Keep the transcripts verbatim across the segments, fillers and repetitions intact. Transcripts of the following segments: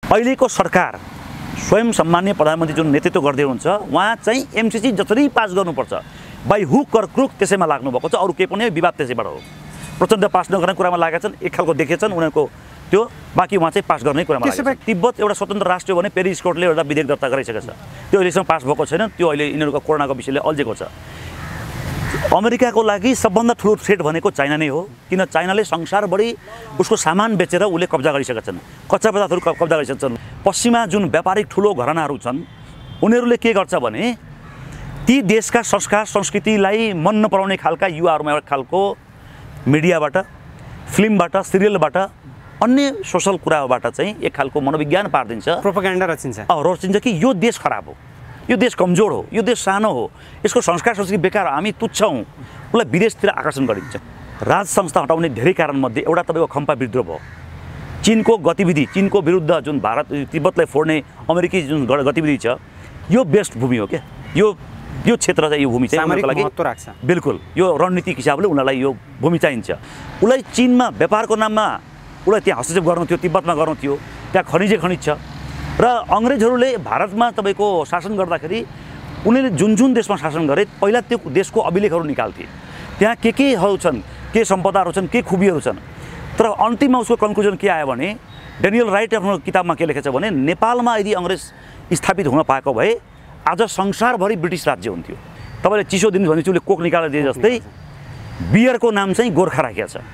अहिलेको सरकार स्वयं सम्मान्य प्रधानमन्त्री जुन नेतृत्व गर्दै हुनुहुन्छ उहाँ चाहिँ एमसीसी जसरी पास गर्नुपर्छ बाई हुक और क्रुक त्यसैमा लाग्नु भएको छ। अरू केही पनि विवाद त्यसैबाट हो। प्रचण्ड पास नगर्ने कुरामा लागेका छन्, एक खालको देखेछन् उनीहरूको त्यो, बाँकी उहाँ चाहिँ पास गर्ने कुरामा लागेको छ। तिब्बत एउटा स्वतन्त्र राष्ट्र हो भने पेरिस कोर्टले एउटा विधेयक दर्ता गरिसकेको छ, त्यो अहिलेसम्म पास भएको छैन। त्यो अहिले यिनीहरूको कोरोनाको विषयले अल्झेको छ। अमेरिकाको लागि सबभन्दा ठुलो थ्रेट भनेको चाइना नै हो, किन चाइनाले संसारभरि उसको सामान बेचेर उसले कब्जा गरिसकेका छन्, कच्चा पदार्थहरू कब्जा गरिसकेका छन्। पश्चिममा जुन व्यापारिक ठुलो घरानाहरू छन् उनीहरूले के गर्छ भने ती देशका संस्कार संस्कृतिलाई मन नपराउने खालका युवाहरूमा एउटा खालको मिडियाबाट, फिल्मबाट, सिरियलबाट, अन्य सोसल कुराबाट चाहिँ एक खालको मनोविज्ञान पारिदिन्छ, प्रोपेगेन्डा रचिन्छ रचिन्छ कि यो देश खराब हो, यो देश कमजोर हो, यो देश सानो हो, यसको संस्कार संस्कृति बेकार हो, हामी तुच्छ हौँ, उसलाई विदेशतिर आकर्षण गरिन्छ। राज संस्था हटाउने धेरै कारणमध्ये एउटा तपाईँको खम्पा विद्रोह भयो। चीनको गतिविधि, चीनको विरुद्ध जुन भारत तिब्बतलाई फोड्ने अमेरिकी जुन गतिविधि छ यो बेस्ट भूमि हो क्या। यो यो क्षेत्र चाहिँ यो भूमि चाहिँ उनीहरूको लागि महत्त्व राख्छ। बिल्कुल यो रणनीतिक हिसाबले उनीहरूलाई यो भूमि चाहिन्छ। उसलाई चीनमा व्यापारको नाममा उसलाई त्यहाँ हस्तक्षेप गर्नु थियो, तिब्बतमा गर्नु थियो, त्यहाँ खनिजै खनिज छ। र अङ्ग्रेजहरूले भारतमा तपाईँको शासन गर्दाखेरि उनीहरूले जुन जुन देशमा शासन गरे पहिला त्यो देशको अभिलेखहरू निकाल्थे, त्यहाँ के केहरू छन्, के सम्पदाहरू छन्, के खुबीहरू छन्। तर अन्तिममा उसको कन्क्लुजन के आयो भने डेनियल राइट आफ्नो किताबमा के लेखेछ भने नेपालमा यदि अङ्ग्रेज स्थापित हुन पाएको भए आज संसारभरि ब्रिटिस राज्य हुन्थ्यो। तपाईँले चिसो दिनु भने उसले कोक निकालेर दिए जस्तै बियरको नाम चाहिँ गोर्खा राखेको छ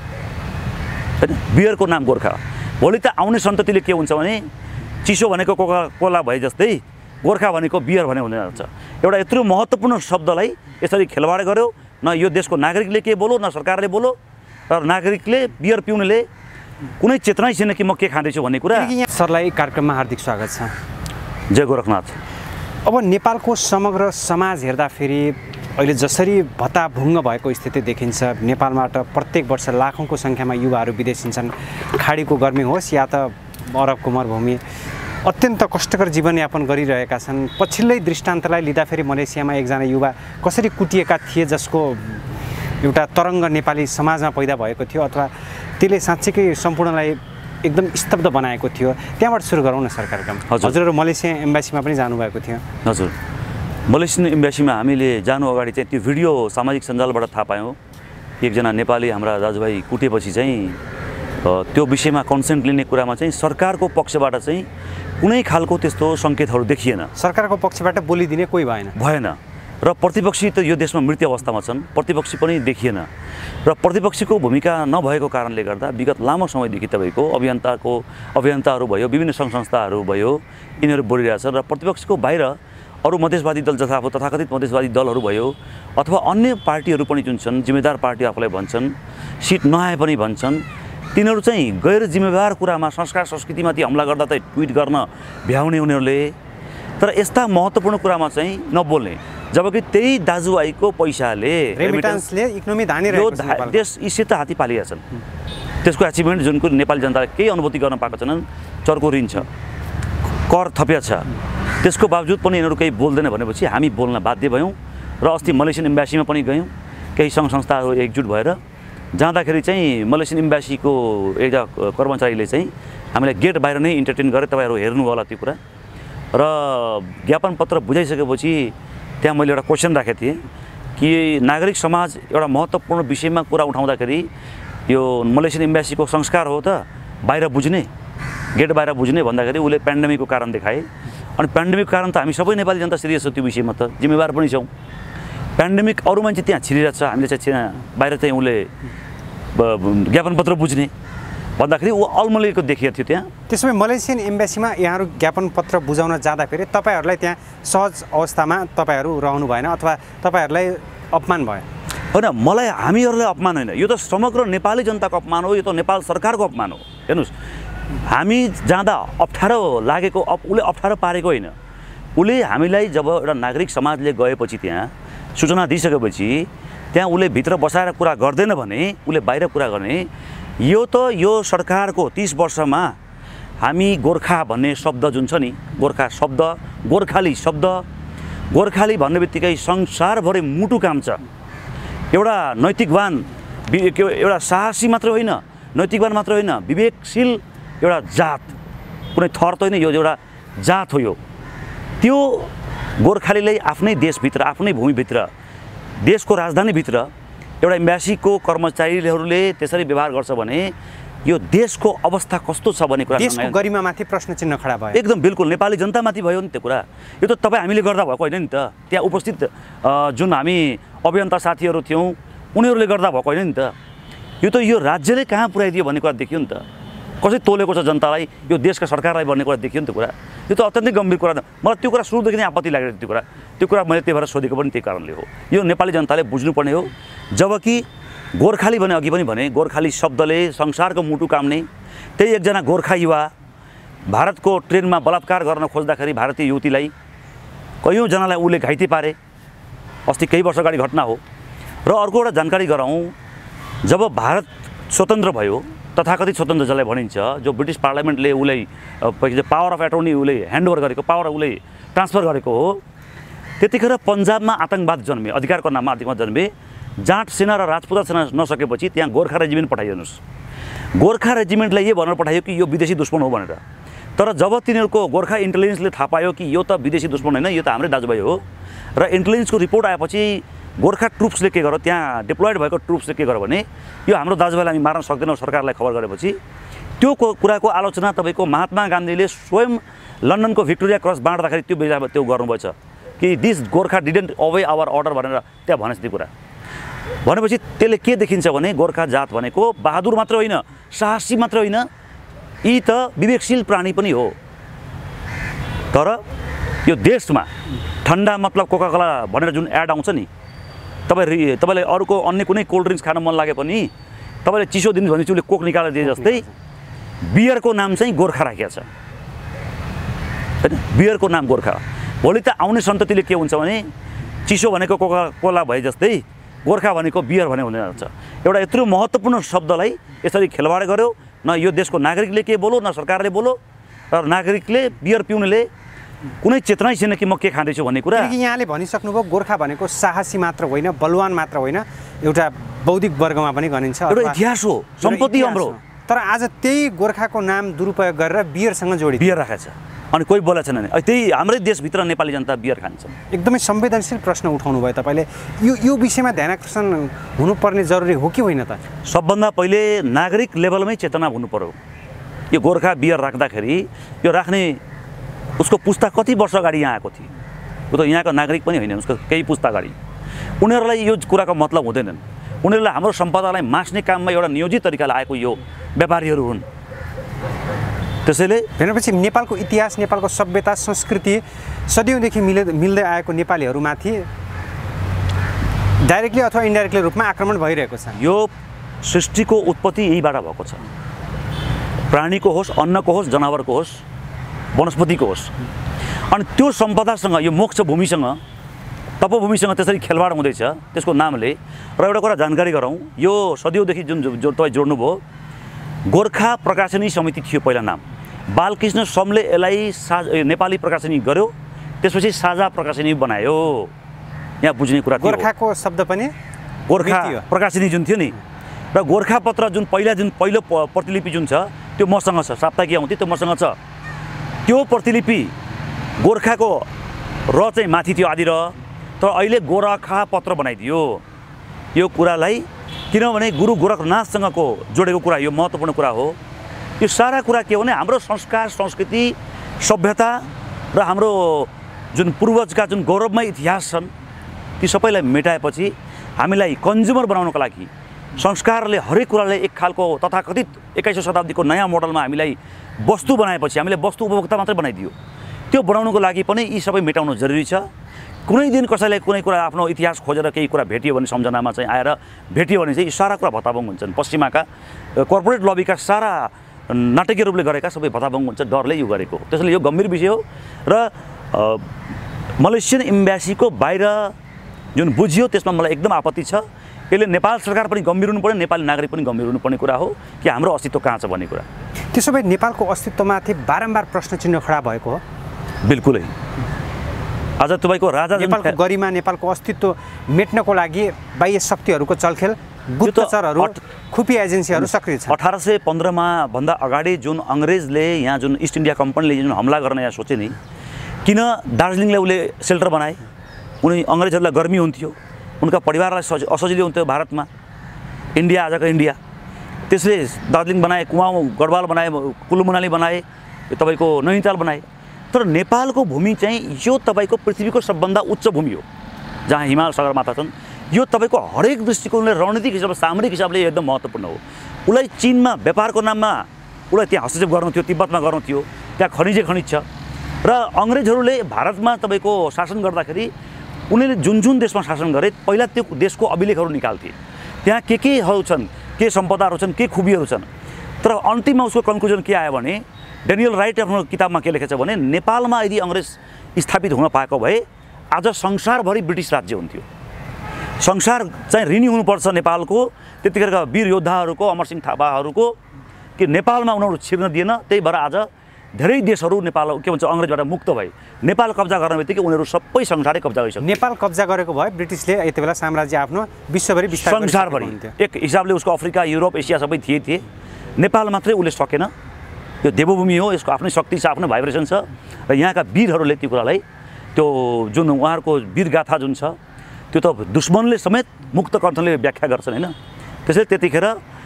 होइन, बियरको नाम गोर्खा। भोलि त आउने सन्ततिले के हुन्छ भने चिसो भनेको कोका कोला भए जस्तै गोर्खा भनेको बियर भने हुने जान्छ। एउटा यत्रो महत्त्वपूर्ण शब्दलाई यसरी खेलवाड गर्यो, न यो देशको नागरिकले के बोलो, न सरकारले बोलो, र नागरिकले बियर पिउनेले कुनै चेतनै छैन कि म के खाँदैछु भन्ने कुरा। सरलाई कार्यक्रममा हार्दिक स्वागत छ। जय गोरखनाथ। अब नेपालको समग्र समाज हेर्दाखेरि अहिले जसरी भत्ताभुङ्ग भएको स्थिति देखिन्छ, नेपालबाट प्रत्येक वर्ष लाखौँको सङ्ख्यामा युवाहरू विदेशिन्छन्, खाडीको गर्मी होस् या त अरबको मरुभूमि, अत्यन्त कष्टकर जीवनयापन गरिरहेका छन्। पछिल्लै दृष्टान्तलाई लिँदाखेरि मलेसियामा एकजना युवा कसरी कुटिएका थिए जसको एउटा तरङ्ग नेपाली समाजमा पैदा भएको थियो, अथवा त्यसले साँच्चीकै सम्पूर्णलाई एकदम स्तब्ध बनाएको थियो। त्यहाँबाट सुरु गरौँ न सर कार्यक्रम। हजुरहरू मलेसिया एम्बेसीमा पनि जानुभएको थियो। हजुर, मलेसियन एम्बेसीमा हामीले जानु अगाडि चाहिँ त्यो भिडियो सामाजिक सञ्जालबाट थाहा पायौँ। एकजना नेपाली हाम्रा दाजुभाइ कुटेपछि चाहिँ त्यो विषयमा कन्सेन्ट लिने कुरामा चाहिँ सरकारको पक्षबाट चाहिँ कुनै खालको त्यस्तो सङ्केतहरू देखिएन। सरकारको पक्षबाट बोलिदिने कोही भएन भएन र प्रतिपक्षी त यो देशमा मृत्यु अवस्थामा छन्, प्रतिपक्षी पनि देखिएन। र प्रतिपक्षीको भूमिका नभएको कारणले गर्दा विगत लामो समयदेखि तपाईँको अभियन्ताको अभियन्ताहरू भयो, विभिन्न सङ्घ संस्थाहरू भयो, यिनीहरू बोलिरहेछन्। र प्रतिपक्षको बाहिर अरू मधेसवादी दल जस्ता अब तथाकथित मधेसवादी दलहरू भयो अथवा अन्य पार्टीहरू पनि जुन छन्, जिम्मेदार पार्टी आफूलाई भन्छन्, सिट नआए पनि भन्छन्, तिनीहरू चाहिँ गैर जिम्मेवार कुरामा संस्कार संस्कृतिमाथि हमला गर्दा त ट्विट गर्न भ्याउने उनीहरूले, तर यस्ता महत्त्वपूर्ण कुरामा चाहिँ नबोल्ने। जबकि त्यही दाजुभाइको पैसाले रेमिटेन्सले इकोनोमी धानिरहेको छ, देश इसित हात्ती पालिएका छन्। त्यसको एचिभमेन्ट जुनको नेपाली जनताले केही अनुभूति गर्न पाएको छैनन्। चर्को ऋण छ, कर थपिया छ, त्यसको बावजुद पनि यिनीहरू केही बोल्दैन भनेपछि हामी बोल्न बाध्य भयौँ। र अस्ति मलेसियन एम्बेसीमा पनि गयौँ, केही सङ्घ संस्थाहरू एकजुट भएर जाँदाखेरि चाहिँ मलेसियन एम्बेसीको एउटा कर्मचारीले चाहिँ हामीलाई गेट बाहिर नै इन्टरटेन गरे, तपाईँहरू हेर्नु होला त्यो कुरा। र ज्ञापन पत्र बुझाइसकेपछि त्यहाँ मैले एउटा क्वेसन राखेको थिएँ कि नागरिक समाज एउटा महत्त्वपूर्ण विषयमा कुरा उठाउँदाखेरि यो मलेसियन एम्बेसीको संस्कार हो त बाहिर बुझ्ने, गेट बाहिर बुझ्ने भन्दाखेरि उसले पेन्डेमिकको कारण देखाए। अनि पेन्डेमिकको कारण त हामी सबै नेपाली जनता सिरियस छौँ, त्यो विषयमा त जिम्मेवार पनि छौँ। पेन्डेमिक अरू मान्छे त्यहाँ छिरिरहेको छ, हामीले चाहिँ बाहिर चाहिँ उसले ज्ञापन पत्र बुझ्ने भन्दाखेरि ऊ अल्मलिएको देखिएको थियो त्यहाँ। त्यसो भए मलेसियन एम्बेसीमा यहाँहरू ज्ञापन पत्र बुझाउन जाँदाखेरि तपाईँहरूलाई त्यहाँ सहज अवस्थामा तपाईँहरू रहनु भएन अथवा तपाईँहरूलाई अपमान भयो? होइन, मलाई हामीहरूलाई अपमान होइन, यो त समग्र नेपाली जनताको अपमान हो, यो त नेपाल सरकारको अपमान हो। हेर्नुहोस्, हामी जाँदा अप्ठ्यारो लागेको उसले अप्ठ्यारो पारेको होइन। उसले हामीलाई जब एउटा नागरिक समाजले गएपछि त्यहाँ सूचना दिइसकेपछि त्यहाँ उसले भित्र बसाएर कुरा गर्दैन भने उसले बाहिर कुरा गर्ने। यो त यो सरकारको तीस वर्षमा हामी गोर्खा भन्ने शब्द जुन छ नि, गोर्खा शब्द, गोर्खाली शब्द, गोर्खाली भन्ने बित्तिकै संसारभरि मुटु काम्छ। एउटा नैतिकवान, एउटा साहसी मात्र होइन, नैतिकवान मात्र होइन, विवेकशील एउटा जात, कुनै थर त होइन, यो एउटा जात हो। यो त्यो गोर्खालीलाई आफ्नै देशभित्र आफ्नै भूमिभित्र देशको राजधानीभित्र एउटा एम्बेसीको कर्मचारीहरूले त्यसरी व्यवहार गर्छ भने यो देशको अवस्था कस्तो छ भन्ने कुरा देशको गरिमामाथि प्रश्न चिन्ह खडा भयो। एकदम बिल्कुल नेपाली जनतामाथि भयो नि त्यो कुरा। यो त तपाईँ हामीले गर्दा भएको होइन नि त, त्यहाँ उपस्थित जुन हामी अभियन्ता साथीहरू थियौँ उनीहरूले गर्दा भएको होइन नि त। यो त यो राज्यले कहाँ पुर्याइदियो भन्ने कुरा देखियो नि त, कसरी तोलेको छ जनतालाई, यो देशका सरकारलाई भन्ने कुरा देखियो नि त्यो कुरा। यो त अत्यन्तै गम्भीर कुरा। मलाई त्यो कुरा सुरुदेखि नै आपत्ति लागेको त्यो कुरा त्यो कुरा मैले त्यही भएर सोधेको पनि त्यही कारणले हो। यो नेपाली जनताले बुझ्नुपर्ने हो। जबकि गोर्खाली भने अघि पनि भने गोर्खाली शब्दले संसारको मुटु काम्ने त्यही एकजना गोर्खा युवा भारतको ट्रेनमा बलात्कार गर्न खोज्दाखेरि भारतीय युवतीलाई कयौँजनालाई उसले घाइते पारे, अस्ति केही वर्ष अगाडि घटना हो। र अर्को एउटा जानकारी गराउँ, जब भारत स्वतन्त्र भयो तथाकथित स्वतन्त्र जसलाई भनिन्छ, जो ब्रिटिस पार्लियामेन्टले उसलाई पावर अफ एटर्नी उसले ह्यान्डओभर गरेको, पावर उसले ट्रान्सफर गरेको हो, त्यतिखेर पन्जाबमा आतङ्कवाद जन्मे, अधिकारको नाममा आतङ्कवाद जन्मे। जाट सेना र राजपुत सेना नसकेपछि त्यहाँ गोर्खा रेजिमेन्ट पठाइदिनुहोस्। गोर्खा रेजिमेन्टलाई यो भनेर पठायो कि यो विदेशी दुश्मन हो भनेर। तर जब तिनीहरूको गोर्खा इन्टेलिजेन्सले थाहा पायो कि यो त विदेशी दुश्मन होइन, यो त हाम्रै दाजुभाइ हो, र इन्टेलिजेन्सको रिपोर्ट आएपछि गोर्खा ट्रुप्सले के गर्यो, त्यहाँ डिप्लोइड भएको ट्रुप्सले के गर्यो भने यो हाम्रो दाजुभाइलाई हामी मार्न सक्दैनौँ सरकारलाई खबर गरेपछि त्यो कुराको आलोचना तपाईँको महात्मा गान्धीले स्वयं लन्डनको भिक्टोरिया क्रस बाँड्दाखेरि त्यो बेलामा त्यो गर्नुभएछ कि this Gorkha didn't obey our order भनेर त्यहाँ भनेछ त्यो कुरा। भनेपछि त्यसले के देखिन्छ भने गोर्खा जात भनेको बहादुर मात्र होइन, साहसी मात्र होइन, यी त विवेकशील प्राणी पनि हो। तर यो देशमा ठन्डा मतलब कोका कोला भनेर जुन एड आउँछ नि, तपाईँ तपाईँलाई अरूको अन्य कुनै कोल्ड ड्रिङ्क्स खान मन लागे पनि तपाईँले चिसो दिनु भने उसले कोक निकालेर दिए जस्तै बियरको नाम चाहिँ गोर्खा राखेको छ होइन, बियरको नाम गोर्खा। भोलि त आउने सन्ततिले के हुन्छ भने चिसो भनेको कोका कोला भए जस्तै गोर्खा भनेको बियर भने हुने हुन्छ। एउटा यत्रो महत्त्वपूर्ण शब्दलाई यसरी खेलवाड गर्यो, न यो देशको नागरिकले के बोलो न सरकारले बोलो, र नागरिकले बियर पिउनेले कुनै चेतनै छैन कि म के खाँदैछु भन्ने कुरा। यहाँले भनिसक्नुभयो गोर्खा भनेको साहसी मात्र होइन, बलवान मात्र होइन, एउटा बौद्धिक वर्गमा पनि गनिन्छ, एउटा इतिहास हो, सम्पत्ति हाम्रो। तर आज त्यही गोर्खाको नाम दुरुपयोग गरेर बियरसँग जोडी बियर राखेको छ अनि कोही बोलेको छैन। त्यही हाम्रै देशभित्र नेपाली जनता बियर खान्छ। एकदमै संवेदनशील प्रश्न उठाउनु भयो तपाईँले। यो यो विषयमा ध्यान आकर्षण हुनुपर्ने जरुरी हो कि होइन त? सबभन्दा पहिले नागरिक लेभलमै चेतना हुनु पर्यो। यो गोर्खा बियर राख्दाखेरि यो राख्ने उसको पुस्ता कति वर्ष अगाडि यहाँ आएको थियो, ऊ त यहाँको नागरिक पनि होइन, उसको केही पुस्ता अगाडि। उनीहरूलाई यो कुराको मतलब हुँदैनन्। उनीहरूलाई हाम्रो सम्पदालाई मास्ने काममा एउटा नियोजित तरिकाले आएको यो व्यापारीहरू हुन्। त्यसैले भनेपछि नेपालको इतिहास, नेपालको सभ्यता, संस्कृति सदियौँदेखि मिले मिल्दै आएको नेपालीहरूमाथि डाइरेक्टली अथवा इन्डाइरेक्टली रूपमा आक्रमण भइरहेको छ। यो सृष्टिको उत्पत्ति यहीबाट भएको छ। प्राणीको होस्, अन्नको होस्, जनावरको होस्, वनस्पतिको होस्। अनि त्यो सम्पदासँग, यो मोक्ष भूमिसँग, तपोभूमिसँग त्यसरी खेलवाड हुँदैछ त्यसको नामले। र एउटा कुरा जानकारी गरौँ, यो सदियौँदेखि जुन जो तपाईँ जोड्नुभयो, गोर्खा प्रकाशनी समिति थियो पहिला नाम। बालकृष्ण समले यसलाई सा नेपाली प्रकाशनी गर्यो, त्यसपछि साझा प्रकाशनी बनायो। यहाँ बुझ्ने कुरा गोर्खाको शब्द पनि गोर्खा प्रकाशनी जुन थियो नि, र गोर्खा पत्र जुन पहिला जुन पहिलो प्रतिलिपि जुन छ त्यो मसँग छ, साप्ताहिक आउँथ्यो त्यो मसँग छ। त्यो प्रतिलिपि गोर्खाको र चाहिँ माथि थियो आदि र, तर अहिले गोरखा पत्र बनाइदियो। यो कुरालाई किनभने गुरु गोरखनाथसँगको जोडेको कुरा, यो महत्त्वपूर्ण कुरा हो। यो सारा कुरा के हो भने हाम्रो संस्कार, संस्कृति, सभ्यता र हाम्रो जुन पूर्वजका जुन गौरवमय इतिहास छन् ती सबैलाई मेटाएपछि हामीलाई कन्ज्युमर बनाउनको लागि संस्कारले हरेक कुराले एक खालको तथाकथित एक्काइसौँ शताब्दीको नयाँ मोडलमा हामीलाई वस्तु बनाएपछि हामीले वस्तु उपभोक्ता मात्रै बनाइदियो। त्यो बनाउनको लागि पनि यी सबै मेटाउनु जरुरी छ। कुनै दिन कसैलाई कुनै कुरा आफ्नो इतिहास खोजेर केही कुरा भेटियो भने, सम्झनामा चाहिँ आएर भेटियो भने चाहिँ सारा कुरा भताभङ हुन्छन्। पश्चिमाका कर्पोरेट लबीका सारा नाटकीय रूपले गरेका सबै भताभङ हुन्छ, डरले यो गरेको। त्यसैले यो गम्भीर विषय हो। र मलेसियन एम्बेसीको बाहिर जुन बुझियो त्यसमा मलाई एकदम आपत्ति छ। यसले नेपाल सरकार पनि गम्भीर हुनुपर्ने, नेपाली नागरिक पनि गम्भीर हुनुपर्ने कुरा हो कि हाम्रो अस्तित्व कहाँ छ भन्ने कुरा। त्यसो भए नेपालको अस्तित्वमाथि बारम्बार प्रश्न चिन्ह खडा भएको हो? बिल्कुलै। आज तपाईँको राजा नेपालको गरिमा, नेपालको अस्तित्व मेट्नको लागि बाह्य शक्तिहरूको चलखेल गुप्तचरहरू खुफी एजेन्सीहरू सक्रिय छन्। अठार सय पन्ध्रमा भन्दा अगाडि जुन अङ्ग्रेजले यहाँ जुन इस्ट इन्डिया कम्पनीले जुन हमला गर्न यहाँ सोचे नि, किन दार्जिलिङलाई उसले सेल्टर बनाए? उनी अङ्ग्रेजहरूलाई गर्मी हुन्थ्यो, उनका परिवारलाई सज असजिलो हुन्थ्यो भारतमा, इन्डिया आजको इन्डिया। त्यसले दार्जिलिङ बनाए, कुमाऊँ गढवाल बनाए, कुल्लु मनाली बनाए, तपाईँको नैनीताल बनाए। तर नेपालको भूमि चाहिँ यो तपाईँको पृथ्वीको सबभन्दा उच्च भूमि हो, जहाँ हिमाल सगरमाथा छन्। यो तपाईँको हरेक दृष्टिकोणले रणनीतिक हिसाबले, सामरिक हिसाबले एकदम महत्त्वपूर्ण हो। उसलाई चीनमा व्यापारको नाममा उसलाई त्यहाँ हस्तक्षेप गर्नु थियो, तिब्बतमा गर्नु थियो, त्यहाँ खनिजै खनिज छ। र अङ्ग्रेजहरूले भारतमा तपाईँको शासन गर्दाखेरि उनीहरूले जुन जुन देशमा शासन गरे पहिला त्यो देशको अभिलेखहरू निकाल्थे, त्यहाँ के केहरू छन्, के सम्पदाहरू छन्, के खुबीहरू छन्। तर अन्तिममा उसको कन्क्लुजन के आयो भने, डेनियल राइट आफ्नो किताबमा के लेखेछ भने, नेपालमा यदि अङ्ग्रेज स्थापित हुन पाएको भए आज संसारभरि ब्रिटिस राज्य हुन्थ्यो। संसार चाहिँ ऋणी हुनुपर्छ नेपालको त्यतिखेरका वीर योद्धाहरूको, अमरसिंह थापाहरूको, कि नेपालमा उनीहरू छिर्न दिएन। त्यही भएर आज धेरै देशहरू नेपाल के भन्छ अङ्ग्रेजबाट मुक्त भए। नेपाल कब्जा गर्ने बित्तिकै उनीहरू सबै संसारै कब्जा गरिसक्यो। नेपाल कब्जा गरेको भए ब्रिटिसले यति बेला साम्राज्य आफ्नो विश्वभरि विस्तार संसारभरि एक हिसाबले उसको अफ्रिका, युरोप, एसिया सबै थिए थिए नेपाल मात्रै उसले सकेन। यो देवभूमि हो, यसको आफ्नै शक्ति छ, आफ्नो भाइब्रेसन छ। र यहाँका वीरहरूले त्यो कुरालाई, त्यो जुन उहाँहरूको वीरगाथा जुन छ, त्यो त दुश्मनले समेत मुक्त कण्ठले व्याख्या गर्छन् होइन। त्यसैले त्यतिखेर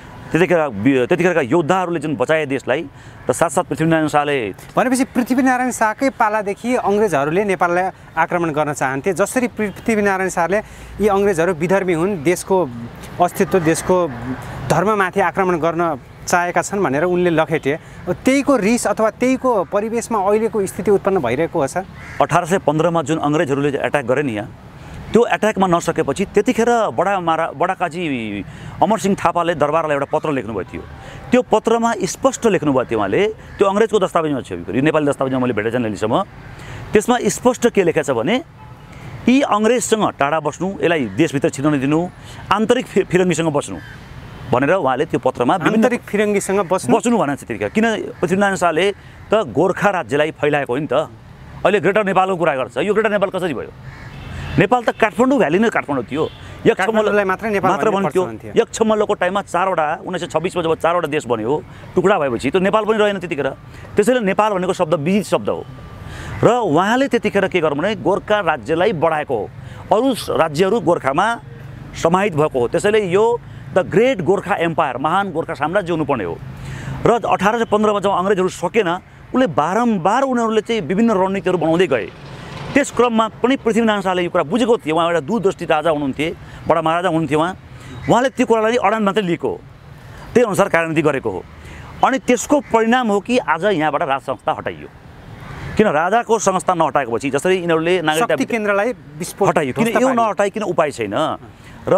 त्यतिखेर त्यतिखेरका योद्धाहरूले जुन बचाए देशलाई, र साथसाथ पृथ्वीनारायण शाहले भनेपछि पृथ्वीनारायण शाहकै पालादेखि अङ्ग्रेजहरूले नेपाललाई आक्रमण गर्न चाहन्थे। जसरी पृथ्वीनारायण शाहले यी अङ्ग्रेजहरू विधर्मी हुन्, देशको अस्तित्व, देशको धर्ममाथि आक्रमण गर्न चाहेका छन् भनेर उनले लखेटे, त्यहीको रिस अथवा त्यहीको परिवेशमा अहिलेको स्थिति उत्पन्न भइरहेको हो सर। अठार सय पन्ध्रमा जुन अङ्ग्रेजहरूले एट्याक गरे नि यहाँ, त्यो एट्याकमा नसकेपछि त्यतिखेर बडा मारा बडाकाजी अमरसिंह थापाले दरबारलाई एउटा पत्र लेख्नुभएको थियो। त्यो पत्रमा स्पष्ट लेख्नुभएको थियो उहाँले, त्यो अङ्ग्रेजको दस्तावेजमा छ, यो नेपाली दस्तावेजमा मैले भेटेको छैन अहिलेसम्म। त्यसमा स्पष्ट के लेखेको छ भने, यी अङ्ग्रेजसँग टाढा बस्नु, यसलाई देशभित्र छिर्न नदिनु, आन्तरिक फिरङ्गीसँग बस्नु भनेर उहाँले त्यो पत्रमा आन्तरिक फिरङ्गीसँग बस्नु बस्नु भनेको छ। त्यतिखेर किन पृथ्वीनारायण शाहले त गोर्खा राज्यलाई फैलाएको हो नि त। अहिले ग्रेटर नेपालको कुरा गर्छ, यो ग्रेटर नेपाल कसरी भयो? नेपाल त काठमाडौँ भ्याली नै काठमाडौँ थियो, काठमाडौँलाई मात्रै नेपाल मात्र भन्थ्यो। यक्षमल्लको टाइममा चारवटा उन्नाइस सय छब्बिसमा जब चारवटा देश बन्यो, टुक्रा भएपछि त्यो नेपाल पनि रहेन त्यतिखेर। त्यसैले नेपाल भनेको शब्द विदित शब्द हो। र उहाँले त्यतिखेर के गर्नु भने गोर्खा राज्यलाई बढाएको हो, अरू राज्यहरू गोर्खामा समाहित भएको हो। त्यसैले यो द ग्रेट गोर्खा एम्पायर, महान गोर्खा साम्राज्य हुनुपर्ने हो। र अठार सय पन्ध्रमा जब अङ्ग्रेजहरू सकेन, उसले बारम्बार उनीहरूले चाहिँ विभिन्न रणनीतिहरू बनाउँदै गए। त्यस क्रममा पनि पृथ्वीनारायण शाहले यो कुरा बुझेको थियो। उहाँ एउटा दूरदृष्टि राजा हुनुहुन्थे, बडा महाराजा हुनुहुन्थ्यो उहाँ। उहाँले त्यो कुरालाई अडान मात्रै लिएको हो, त्यही अनुसार कार्यनीति गरेको हो। अनि त्यसको परिणाम हो कि आज यहाँबाट राज संस्था हटाइयो। किन राजाको संस्था नहटाएपछि, जसरी यिनीहरूले नागरिकता केन्द्रलाई हटाइयो, किन यो नहटाइकन उपाय छैन। र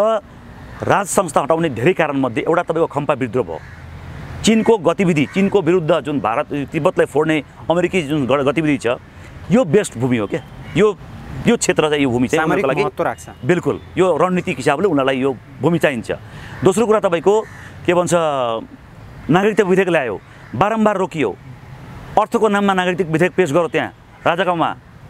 राज संस्था हटाउने धेरै कारणमध्ये एउटा तपाईँको खम्पा विद्रोह भयो। चीनको गतिविधि, चीनको विरुद्ध जुन भारत तिब्बतलाई फोड्ने अमेरिकी जुन गतिविधि छ, यो बेस्ट भूमि हो क्या। यो यो क्षेत्र चाहिँ यो भूमि चाहिँ उनीहरूको लागि बिल्कुल यो रणनीतिक हिसाबले उनीहरूलाई यो भूमि चाहिन्छ। दोस्रो कुरा तपाईँको के भन्छ, नागरिकता विधेयक ल्यायो, बारम्बार रोकियो। अर्थको नाममा नागरिकता विधेयक पेश गर्यो त्यहाँ राजाकामा।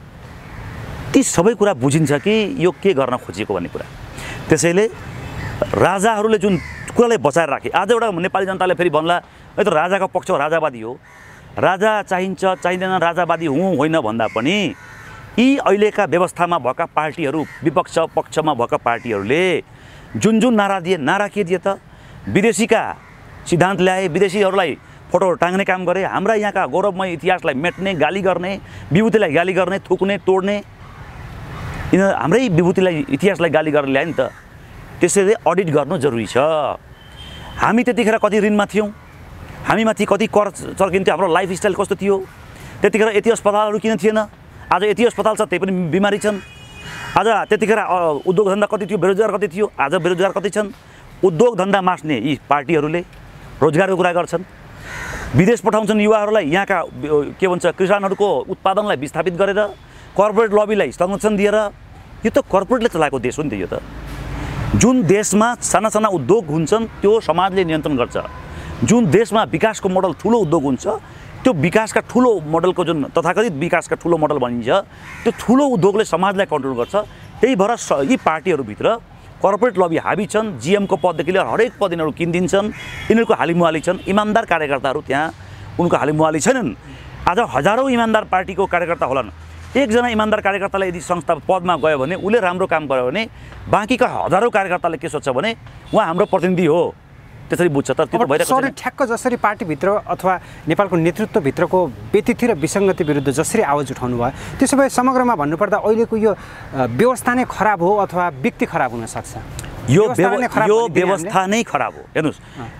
ती सबै कुरा बुझिन्छ कि यो के गर्न खोजिएको भन्ने कुरा। त्यसैले राजाहरूले जुन कुरालाई बचाएर राखे, आज एउटा नेपाली जनताले फेरि भन्ला है त राजाको पक्ष राजावादी हो, राजा चाहिन्छ चाहिँदैन, राजावादी हुँ होइन भन्दा पनि यी अहिलेका व्यवस्थामा भएका पार्टीहरू, विपक्ष पक्षमा भएका पार्टीहरूले जुन जुन नारा दिए, नारा के दिए त? विदेशीका सिद्धान्त ल्याए, विदेशीहरूलाई फोटो टाङ्ने काम गरे, हाम्रा यहाँका गौरवमय इतिहासलाई मेट्ने, गाली गर्ने, विभूतिलाई गाली गर्ने, थुक्ने, तोड्ने, यिनीहरू हाम्रै विभूतिलाई इतिहासलाई गाली गरेर ल्याए नि त। त्यसैले अडिट गर्नु जरुरी छ। हामी त्यतिखेर कति ऋणमा थियौँ, हामीमाथि कति कर चर्किन्थ्यो, हाम्रो लाइफस्टाइल कस्तो थियो, त्यतिखेर यति अस्पतालहरू किन थिएन, आज यति अस्पताल छ त्यही पनि बिमारी छन्। आज त्यतिखेर उद्योग धन्दा कति थियो, बेरोजगार कति थियो, आज बेरोजगार कति छन्। उद्योग धन्दा मास्ने यी पार्टीहरूले रोजगारको कुरा गर्छन्, विदेश पठाउँछन् युवाहरूलाई, यहाँका के भन्छ किसानहरूको उत्पादनलाई विस्थापित गरेर कर्पोरेट लबीलाई संरक्षण दिएर। यो त कर्पोरेटले चलाएको देश हो नि त। यो त जुन देशमा साना साना उद्योग हुन्छन् त्यो समाजले नियन्त्रण गर्छ। जुन देशमा विकासको मोडल ठुलो उद्योग हुन्छ, त्यो विकासका ठुलो मोडलको जुन तथाकथित विकासका ठुलो मोडल भनिन्छ, त्यो ठुलो उद्योगले समाजलाई कन्ट्रोल गर्छ। त्यही भएर यी पार्टीहरूभित्र कर्पोरेट लबी हाबी छन्, जीएमको पददेखि लिएर हरेक पद यिनीहरू किनिदिन्छन्, यिनीहरूको हालिमुहाली छन्। इमान्दार कार्यकर्ताहरू त्यहाँ उनको हालिमुहाली छैनन्। आज हजारौँ इमान्दार पार्टीको कार्यकर्ता होलान्, एकजना इमान्दार कार्यकर्ताले यदि संस्था पदमा गयो भने, उसले राम्रो काम गर्यो भने बाँकीका हजारौँ कार्यकर्ताले के सोच्छ भने उहाँ हाम्रो प्रतिनिधि हो, त्यसरी बुझ्छ। तर त्यो भइरहेको छैन। ठ्याक्क जसरी पार्टीभित्र अथवा नेपालको नेतृत्वभित्रको व्यतिथि र विसङ्गति विरुद्ध जसरी आवाज उठाउनु भयो, त्यसो भए समग्रमा भन्नुपर्दा अहिलेको यो व्यवस्था नै खराब हो अथवा व्यक्ति खराब हुनसक्छ? यो यो व्यवस्था नै खराब हो। हेर्नुहोस्,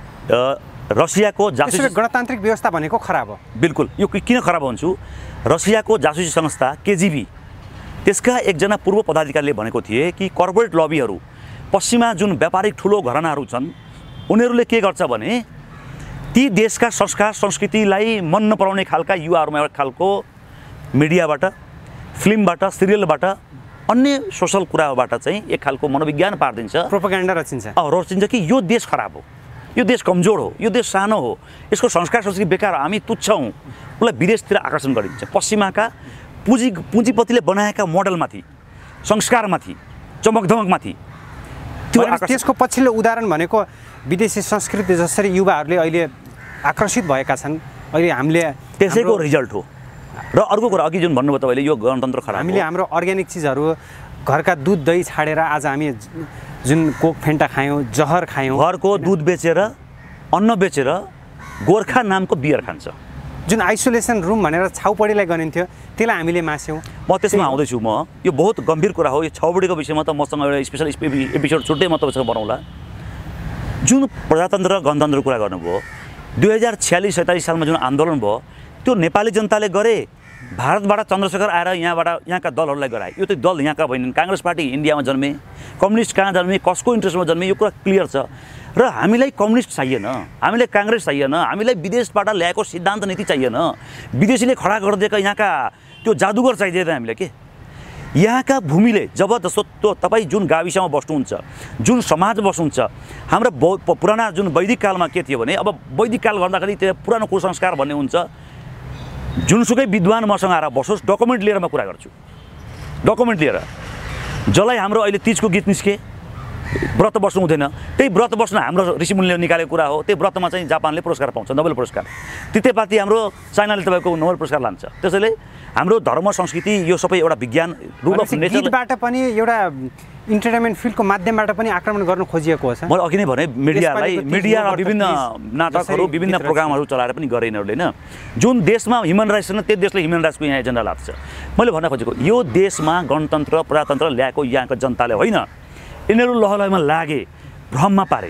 रसियाको जासुसी गणतान्त्रिक व्यवस्था भनेको खराब हो। बिल्कुल। यो किन खराब भन्छु, रसियाको जासुसी संस्था केजिबी त्यसका एकजना पूर्व पदाधिकारीले भनेको थिए कि कर्पोरेट लबीहरू पश्चिममा जुन व्यापारिक ठुलो घरानाहरू छन् उनीहरूले के गर्छ भने ती देशका संस्कार संस्कृतिलाई मन नपराउने खालका युवाहरूमा एउटा खालको मिडियाबाट, फिल्मबाट, सिरियलबाट, अन्य सोसल कुराबाट चाहिँ एक खालको मनोविज्ञान पारिदिन्छ, प्रोपोगेन्डा रचिन्छ रचिन्छ कि यो देश खराब हो, यो देश कमजोर हो, यो देश सानो हो, यसको संस्कार संस्कृति बेकार हो, हामी तुच्छ हौँ, उसलाई विदेशतिर आकर्षण गरिन्छ। पश्चिमाका पुँजी पुँजीपतिले बनाएका मोडलमाथि, संस्कारमाथि, चमकधमकमाथि त्यो त्यसको पछिल्लो उदाहरण भनेको विदेशी संस्कृति जसरी युवाहरूले अहिले आकर्षित भएका छन्, अहिले हामीले त्यसैको रिजल्ट हो। र अर्को कुरा अघि जुन भन्नुभयो तपाईँले यो गणतन्त्र खराब, हामीले हाम्रो अर्ग्यानिक चिजहरू, घरका दुध दही छाडेर आज हामी जुन कोक फेन्टा खायौँ, जहर खायौँ, घरको दुध बेचेर, अन्न बेचेर गोर्खा नामको बियर खान्छ, जुन आइसोलेसन रुम भनेर छाउपडीलाई गनिन्थ्यो त्यसलाई हामीले मास्यौँ। म त्यसमा आउँदैछु। म यो बहुत गम्भीर कुरा हो। यो छाउपडीको विषयमा त मसँग एउटा स्पेसल एपिसोड छुट्टै म तपाईँसँग बनाउँला। जुन प्रजातन्त्र र गणतन्त्रको कुरा गर्नुभयो, दुई हजार छ्यालिस सैँतालिस सालमा जुन आन्दोलन भयो त्यो नेपाली जनताले गरे, भारतबाट चन्द्रशेखर आएर यहाँबाट यहाँका दलहरूलाई गराए। यो त दल यहाँका होइनन्। काङ्ग्रेस पार्टी इन्डियामा जन्मे, कम्युनिस्ट कहाँ जन्मे, कसको इन्ट्रेस्टमा जन्मे, यो कुरा क्लियर छ। र हामीलाई कम्युनिस्ट चाहिएन, हामीलाई काङ्ग्रेस चाहिएन, हामीलाई विदेशबाट ल्याएको सिद्धान्त नीति चाहिएन, विदेशीले खडा गरिदिएका यहाँका त्यो जादुगर चाहिँदैन हामीलाई। के यहाँका भूमिले जब जस्तो त्यो तपाईँ जुन गाविसमा बस्नुहुन्छ, जुन समाज बस्नुहुन्छ, हाम्रो पुराना जुन वैदिक कालमा के थियो भने, अब वैदिक काल गर्दाखेरि त्यो पुरानो कुसंस्कार भन्ने हुन्छ, जुनसुकै विद्वान मसँग आएर बसोस्, डकुमेन्ट लिएर म कुरा गर्छु, डकुमेन्ट लिएर। जसलाई हाम्रो अहिले तिजको गीत निस्के, व्रत बस्नु हुँदैन, त्यही व्रत बस्नु हाम्रो ऋषिमुनिले निकालेको कुरा हो। त्यही व्रतमा चाहिँ जापानले पुरस्कार पाउँछ, नोबेल पुरस्कार। तृतीयपाती हाम्रो चाइनाले तपाईँको नोबेल पुरस्कार लान्छ। त्यसैले हाम्रो धर्म संस्कृति यो सबै एउटा विज्ञान रुल अफ नेचरबाट पनि एउटा इन्टरटेनमेन्ट फिल्डको माध्यमबाट पनि आक्रमण गर्नु खोजिएको हो। मैले अघि नै भने मिडियालाई, मिडिया र विभिन्न नाटकहरू, विभिन्न प्रोग्रामहरू चलाएर पनि गरे यिनीहरूले होइन। जुन देशमा ह्युमन राइट्स छैन त्यो देशले ह्युमन राइट्सको यहाँ एजेन्डा लाग्छ। मैले भन्न खोजेको यो देशमा गणतन्त्र प्रजातन्त्र ल्याएको यहाँको जनताले होइन, यिनीहरू लहलहमा लागे, भ्रममा पारे।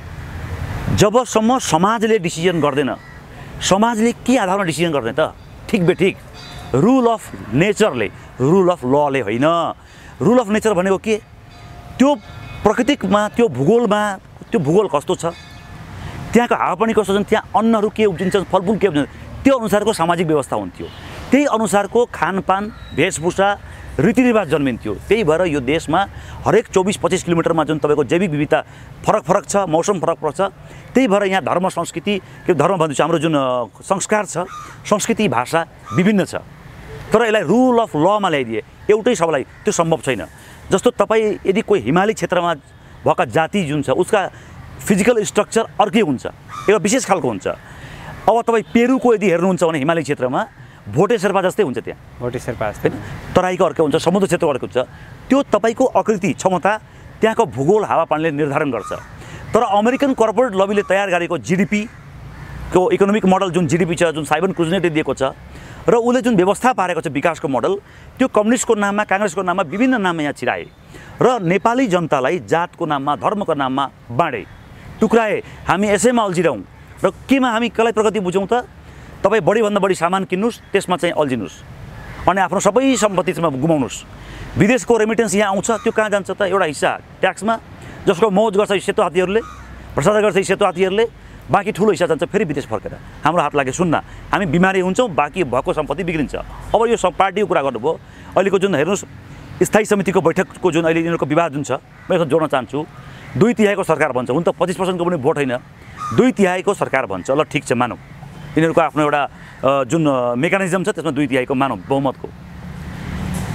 जबसम्म समाजले डिसिजन गर्दैन, समाजले के आधारमा डिसिजन गर्ने त? ठिक बेठिक रुल अफ नेचरले, रुल अफ लले होइन। रुल अफ नेचर भनेको के? त्यो प्राकृतिकमा, त्यो भूगोलमा, त्यो भूगोल कस्तो छ, त्यहाँको हावापानी कस्तो छन्, त्यहाँ अन्नहरू के उब्जिन्छन्, फलफुल के उब्जिन्छ, त्यो अनुसारको सामाजिक व्यवस्था हुन्थ्यो, त्यही अनुसारको खानपान, वेशभूषा, रीतिरिवाज जन्मिन्थ्यो। त्यही भएर यो देशमा हरेक चौबिस पच्चिस किलोमिटरमा जुन तपाईँको जैविक विविधता फरक फरक छ, मौसम फरक फरक छ। त्यही भएर यहाँ धर्म संस्कृति, के धर्म भन्दैछु, हाम्रो जुन संस्कार छ, संस्कृति, भाषा विभिन्न छ। तर यसलाई रुल अफ लमा ल्याइदिए एउटै सबैलाई त्यो सम्भव छैन। जस्तो तपाईँ यदि कोही हिमाली क्षेत्रमा भएका जाति जुन छ उसका फिजिकल स्ट्रक्चर अर्कै हुन्छ, एउटा विशेष खालको हुन्छ। अब तपाईँ पेरुको यदि हेर्नुहुन्छ भने हिमाली क्षेत्रमा भोटे शेर्पा जस्तै हुन्छ, त्यहाँ भोटे शेर्पा जस्तै तराईको अर्कै हुन्छ, समुद्र क्षेत्रको अर्कै हुन्छ। त्यो तपाईँको आकृति, क्षमता, त्यहाँको भूगोल, हावापानीले निर्धारण गर्छ। तर अमेरिकन कर्पोरेट लबीले तयार गरेको जिडिपीको इकोनोमिक मोडल जुन जिडिपी छ, जुन साइमन कुजनेटले दिएको छ, र उसले जुन व्यवस्था पारेको छ विकासको मोडल, त्यो कम्युनिस्टको नाममा, काङ्ग्रेसको नाममा, विभिन्न नाममा यहाँ छिराए र नेपाली जनतालाई जातको नाममा, धर्मको नाममा बाँडे, टुक्राए। हामी यसैमा अल्झिरहौँ र केमा हामी कसलाई प्रगति बुझौँ त? तपाईँ बढीभन्दा बढी सामान किन्नुहोस्, त्यसमा चाहिँ अल्झिनुहोस् अनि आफ्नो सबै सम्पत्तिमा गुमाउनुहोस्। विदेशको रेमिटेन्स यहाँ आउँछ, त्यो कहाँ जान्छ त? एउटा हिस्सा ट्याक्समा, जसको मौज गर्छ सेतो हात्तीहरूले, भ्रष्टाचार गर्छ सेतो हात्तीहरूले, बाँकी ठुलो हिस्सा जान्छ फेरि विदेश फर्केर। हाम्रो हात लागे सुन्न, हामी बिमारी हुन्छौँ, बाँकी भएको सम्पत्ति बिग्रिन्छ। अब यो सब पार्टीको कुरा गर्नुभयो, अहिलेको जुन हेर्नुहोस् स्थायी समितिको बैठकको जुन अहिले यिनीहरूको विवाद जुन छ, म यसमा जोड्न चाहन्छु। दुई तिहाईको सरकार भन्छ, हुन त पच्चिस पर्सेन्टको पनि भोट होइन, दुई तिहाईको सरकार भन्छ। ल ठिक छ, मानौँ यिनीहरूको आफ्नो एउटा जुन मेकानिजम छ त्यसमा दुई तिहाईको मानौँ बहुमतको।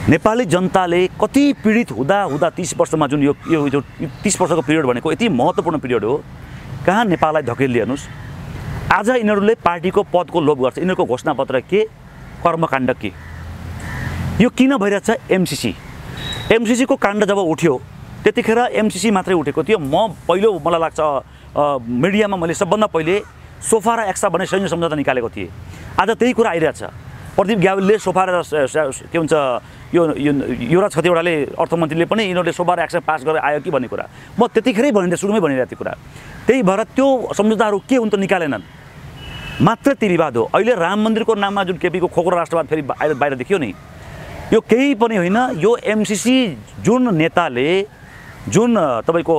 नेपाली जनताले कति पीडित हुँदा हुँदा तीस वर्षमा जुन यो यो तीस वर्षको पिरियड भनेको यति महत्त्वपूर्ण पिरियड हो, कहाँ नेपाललाई धकेलिदिए हेर्नुहोस्। आज यिनीहरूले पार्टीको पदको लोभ गर्छ। यिनीहरूको घोषणापत्र के, कर्मकाण्ड के, यो किन भइरहेछ? एमसीसी एमसीसी को काण्ड जब उठ्यो त्यतिखेर एमसीसी मात्रै उठेको थियो। म पहिलो मलाई लाग्छ मिडियामा मैले सबभन्दा पहिले सोफा र एक्सा भन्ने सैन्य सम्झौता निकालेको थिएँ। आज त्यही कुरा आइरहेछ। प्रदीप ग्यावलले सोफा र के भन्छ यो युवराज खतिवडाले अर्थमन्त्रीले पनि यिनीहरूले सोफा र एक्सा पास गरेर आयो कि भन्ने कुरा म त्यतिखेरै भनिदिएँ, सुरुमै भनिरहेको थिएँ कुरा। त्यही भएर त्यो सम्झौताहरू के हुन् त निकालेनन्, मात्र ती विवाद हो। अहिले राम मन्दिरको नाममा जुन केपीको खोक्रो राष्ट्रवाद फेरि बाहिर देखियो नि, यो केही पनि होइन। यो एमसीसी जुन नेताले, जुन तपाईँको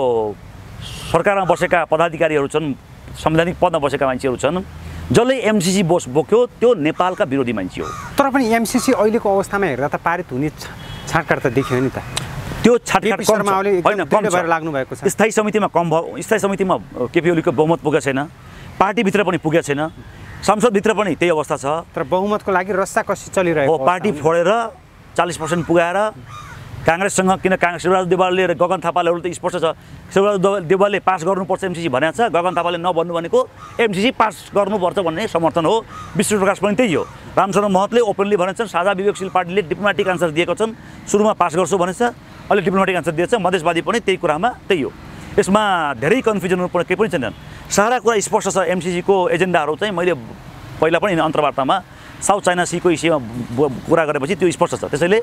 सरकारमा बसेका पदाधिकारीहरू छन्, संवैधानिक पदमा बसेका मान्छेहरू छन्, जसले एमसीसी बोस बोक्यो त्यो नेपालका विरोधी मान्छे हो। तर पनि एमसीसी अहिलेको अवस्थामा हेर्दा त पारित हुने छाटकाट त देखियो नि त। त्यो छाटकाट होइन, कम भएर लाग्नु भएको छ। स्थायी समितिमा कम भयो। स्थायी समितिमा केपी ओलीको बहुमत पुगेको छैन, पार्टीभित्र पनि पुगेको छैन, संसदभित्र पनि त्यही अवस्था छ। तर बहुमतको लागि रस्साकसी चलिरहेको हो। पार्टी फोडेर चालीस पर्सेन्ट पुगाएर काङ्ग्रेससँग, किन काङ्ग्रेस शिवराज देवालले र गगन थापाले त स्पष्ट छ, शिवराज देवालले पास गर्नुपर्छ एमसीसी भनेको छ, गगन थापाले नभन्नु भनेको एमसीसी पास गर्नुपर्छ भन्ने समर्थन हो। विष्णु प्रकाश पनि त्यही हो। रामचन्द्र महतले ओपनली भनेको छन्, साझा विवेकशील पार्टीले डिप्लोमेटिक आन्सर दिएको छन्, सुरुमा पास गर्छु भनेछ, अहिले डिप्लोमेटिक आन्सर दिएछ। मधेसवादी पनि त्यही कुरामा त्यही हो। यसमा धेरै कन्फ्युजनहरू पनि केही पनि छैनन्। सारा कुरा स्पष्ट छ। एमसीसीको एजेन्डाहरू चाहिँ मैले पहिला पनि अन्तर्वार्तामा साउथ चाइना सीको विषयमा कुरा गरेपछि त्यो स्पष्ट छ। त्यसैले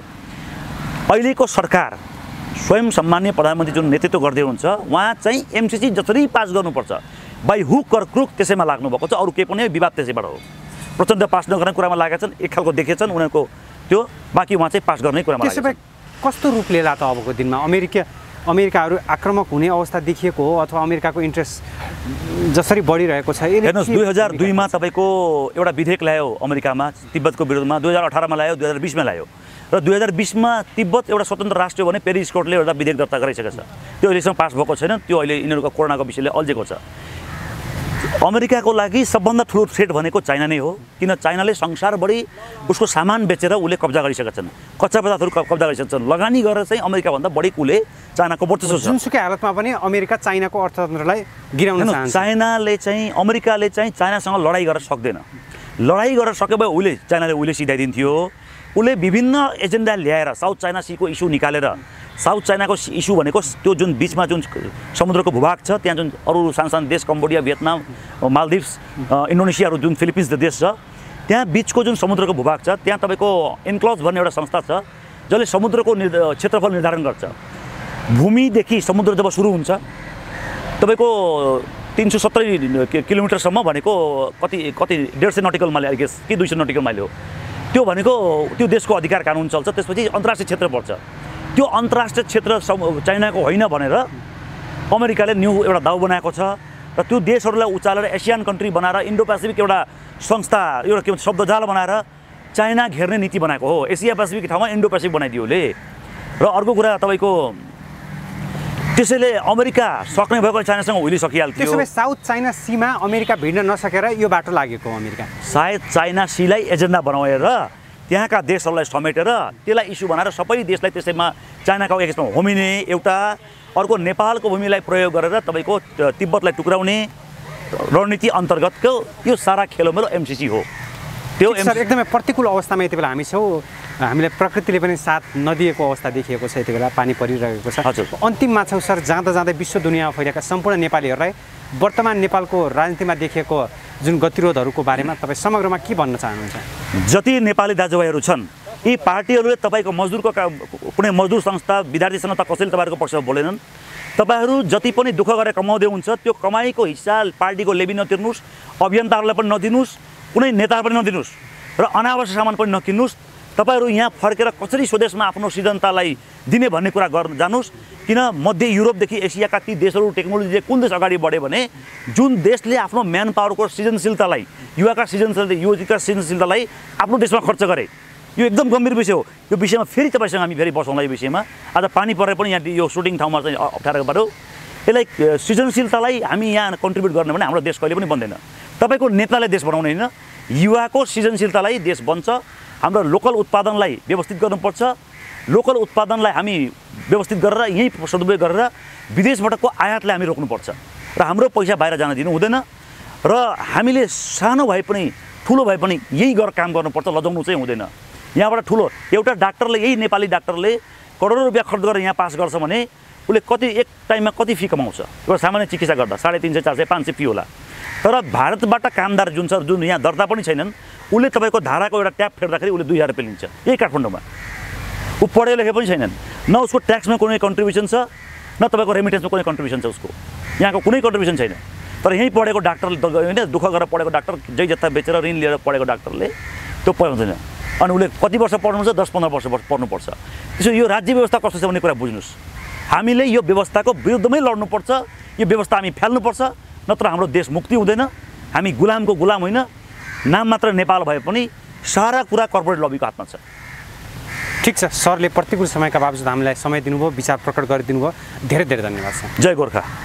अहिलेको सरकार, स्वयं सम्मान्य प्रधानमन्त्री जुन नेतृत्व गर्दै हुनुहुन्छ, उहाँ चाहिँ एमसीसी जसरी पास गर्नुपर्छ बाई हुक कर क्रुक त्यसैमा लाग्नुभएको छ। अरू केही पनि विवाद त्यसैबाट हो। प्रचण्ड पास नगर्ने कुरामा लागेका छन्, एक खालको देखेछन् उनीहरूको त्यो, बाँकी उहाँ चाहिँ पास गर्ने कुरामा लागेका छन्। कस्तो रूप लिएला त अबको दिनमा? अमेरिका अमेरिकाहरू आक्रमक हुने अवस्था देखिएको हो अथवा अमेरिकाको इन्ट्रेस्ट जसरी बढिरहेको छ? हेर्नुहोस्, दुई हजार दुईमा तपाईँको एउटा विधेयक ल्यायो अमेरिकामा तिब्बतको विरोधमा, दुई हजार अठारमा ल्यायो, दुई हजार बिसमा ल्यायो, र दुई हजार बिसमा तिब्बत एउटा स्वतन्त्र राष्ट्र हो भने पेरिस कोर्टले एउटा विधेयक दर्ता गरिसकेको छ। त्यो अहिलेसम्म पास भएको छैन। त्यो अहिले यिनीहरूको कोरोनाको विषयले अल्झेको छ। अमेरिकाको लागि सबभन्दा ठुलो थ्रेट भनेको चाइना नै हो। किन? चाइनाले संसारभरि उसको सामान बेचेर उसले कब्जा गरिसकेका छन्, कच्चा पदार्थहरू कब्जा गरिसकेका छन्। लगानी गरेर चाहिँ अमेरिकाभन्दा बढी उसले चाइनाको वर्चस्व छ। जुनसुकै हालतमा पनि अमेरिका चाइनाको अर्थतन्त्रलाई गिराउन चाहन्छ। चाइनाले चाहिँ अमेरिकाले चाहिँ चाइनासँग लडाइँ गर्न सक्दैन। लडाइँ गर्न सक्यो भए उसले चाइनाले उसले सिधाइदिन्थ्यो। उसले विभिन्न एजेन्डा ल्याएर साउथ चाइना सीको इस्यु निकालेर, साउथ चाइनाको इस्यु भनेको त्यो जुन बिचमा जुन समुद्रको भूभाग छ, त्यहाँ जुन अरू सानसानो देश कम्बोडिया, भियतनाम, मालदिभ्स, इन्डोनेसियाहरू जुन फिलिपिन्स देश छ, त्यहाँ बिचको जुन समुद्रको भूभाग छ, त्यहाँ तपाईँको एन्क्लोज भन्ने एउटा संस्था छ जसले समुद्रको क्षेत्रफल निर्धारण गर्छ। भूमिदेखि समुद्र जब सुरु हुन्छ तपाईँको तीन सौ सत्तरी किलोमिटरसम्म भनेको कति कति डेढ सय नटिकल माइल आई गेस कि दुई सय नटिकल माइल हो। त्यो भनेको त्यो देशको अधिकार कानुन चल्छ। त्यसपछि अन्तर्राष्ट्रिय क्षेत्र पर्छ। त्यो अन्तर्राष्ट्रिय क्षेत्र चाइनाको होइन भनेर अमेरिकाले न्यू एउटा दाउ बनाएको छ र त्यो देशहरूलाई उचालेर एसियन कन्ट्री बनाएर इन्डो पेसिफिक एउटा संस्था, एउटा के भन्छ शब्दजाल बनाएर चाइना घेर्ने नीति बनाएको हो। एसिया पेसिफिक ठाउँमा इन्डो पेसिफिक बनाइदियो उसले। र अर्को कुरा तपाईँको त्यसैले अमेरिका सक्ने भएको चाइनासँग उहिले सकिहाल्थ्यो। त्यसो भए साउथ चाइना सीमा अमेरिका भिड्न नसकेर यो बाटो लागेको हो अमेरिका। सायद चाइना सीलाई एजेन्डा बनाएर त्यहाँका देशहरूलाई समेटेर त्यसलाई इस्यु बनाएर सबै देशलाई त्यसैमा चाइनाको एगेन्स्टमा होमिने एउटा, अर्को नेपालको भूमिलाई प्रयोग गरेर तपाईँको तिब्बतलाई टुक्राउने रणनीति अन्तर्गतको यो सारा खेलोमेलो एमसीसी हो। त्यो एकदमै प्रतिकूल अवस्थामा यति बेला हामी छौँ। हामीलाई प्रकृतिले पनि साथ नदिएको अवस्था देखिएको छ। यति बेला पानी परिरहेको छ। हजुर, अन्तिममा छौँ सर, जाँदा जाँदै विश्व दुनियाँमा फैलिएका सम्पूर्ण नेपालीहरूलाई वर्तमान नेपालको राजनीतिमा देखिएको जुन गतिरोधहरूको बारेमा तपाईँ समग्रमा के भन्न चाहनुहुन्छ? जति नेपाली दाजुभाइहरू छन्, यी पार्टीहरूले तपाईँको मजदुरको कुनै मजदुर संस्था, विद्यार्थी संस्था कसैले तपाईँहरूको पक्षमा बोलेनन्। तपाईँहरू जति पनि दुःख गरेर कमाउँदै हुन्छ त्यो कमाइको हिस्सा पार्टीको लेबी नतिर्नुहोस्, अभियन्ताहरूलाई पनि नदिनुहोस्, कुनै नेताहरू पनि नदिनुहोस् र अनावश्यक सामान पनि नकिन्नुहोस्। तपाईँहरू यहाँ फर्केर कसरी स्वदेशमा आफ्नो सृजनतालाई दिने भन्ने कुरा गर्न जानुहोस्। किन मध्य युरोपदेखि एसियाका ती देशहरू टेक्नोलोजीले कुन देश अगाडि बढ्यो भने जुन देशले आफ्नो म्यान पावरको सृजनशीलतालाई, युवाका सृजनशीलता, युवतीका सृजनशीलतालाई आफ्नो देशमा खर्च गरे। यो एकदम गम्भीर विषय हो। यो विषयमा फेरि तपाईँसँग हामी फेरि बसौँला। यो विषयमा आज पानी परेर पनि यहाँ यो सुटिङ ठाउँमा चाहिँ अप्ठ्यारो बाटो, यसलाई सृजनशीलतालाई हामी यहाँ कन्ट्रिब्युट गर्ने भने हाम्रो देश कहिले पनि बन्दैन। तपाईँको नेताले देश बनाउने होइन, युवाको सृजनशीलतालाई देश बन्छ। हाम्रो लोकल उत्पादनलाई व्यवस्थित गर्नुपर्छ। लोकल उत्पादनलाई हामी व्यवस्थित गरेर यहीँ सदुपयोग गरेर विदेशबाटको आयातलाई हामी रोक्नुपर्छ र हाम्रो पैसा बाहिर जान दिनु हुँदैन र हामीले सानो भए पनि ठुलो भए पनि यही गरेर काम गर्नुपर्छ, लजाउनु चाहिँ हुँदैन। यहाँबाट ठुलो एउटा डाक्टरले, यही नेपाली डाक्टरले करोडौँ रुपियाँ खर्च गरेर यहाँ पास गर्छ भने उसले कति एक टाइममा कति फी कमाउँछ एउटा सामान्य चिकित्सा गर्दा? साढे तिन सय चार सय पाँच सय फी होला। तर भारतबाट कामदार जुन छ, जुन यहाँ दर्ता पनि छैनन्, उसले तपाईँको धाराको एउटा ट्याप फेर्दाखेरि उसले दुई हजार रुपियाँ लिन्छ यही काठमाडौँमा। ऊ पढे लेखे पनि छैनन्, न उसको ट्याक्समा कुनै कन्ट्रिब्युसन छ, न तपाईँको रेमिटेन्समा कुनै कन्ट्रिब्युसन छ उसको, यहाँको कुनै कन्ट्रिब्युसन छैन। तर यहीँ पढेको डाक्टरले होइन, दुःख गरेर पढेको डाक्टर, जै जत्ता बेचेर ऋण लिएर पढेको डाक्टरले त्यो पाउँदैन। अनि उसले कति वर्ष पढ्नुहुन्छ? दस पन्ध्र वर्ष पढ्नुपर्छ। त्यसो यो राज्य व्यवस्था कस्तो छ भन्ने कुरा बुझ्नुहोस्। हामीले यो व्यवस्थाको विरुद्धमै लड्नुपर्छ, यो व्यवस्था हामी फ्याल्नुपर्छ, नत्र हाम्रो देश मुक्ति हुँदैन। हामी गुलामको गुलाम होइन, नाम मात्र नेपाल भए पनि सारा कुरा कर्पोरेट लबीको हातमा छ। ठिक छ, सरले प्रतिकूल समयका बावजुद हामीलाई समय दिनुभयो, विचार प्रकट गरिदिनु भयो। धेरै धेरै धन्यवाद सर। जय गोर्खा।